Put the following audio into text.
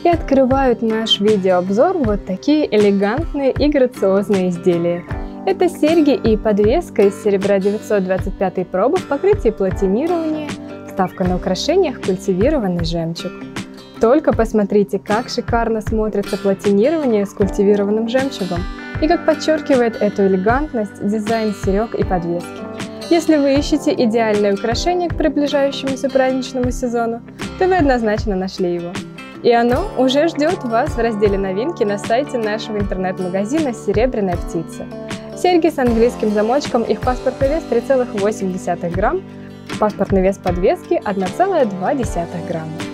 и открывают наш видеообзор вот такие элегантные и грациозные изделия. Это серьги и подвеска из серебра 925 пробы в покрытии платинирования, вставка на украшениях культивированный жемчуг. Только посмотрите, как шикарно смотрится платинирование с культивированным жемчугом и как подчеркивает эту элегантность дизайн серег и подвески. Если вы ищете идеальное украшение к приближающемуся праздничному сезону, то вы однозначно нашли его. И оно уже ждет вас в разделе новинки на сайте нашего интернет-магазина «Серебряная птица». Серьги с английским замочком, их паспортный вес 3,8 грамм, паспортный вес подвески 1,2 грамма.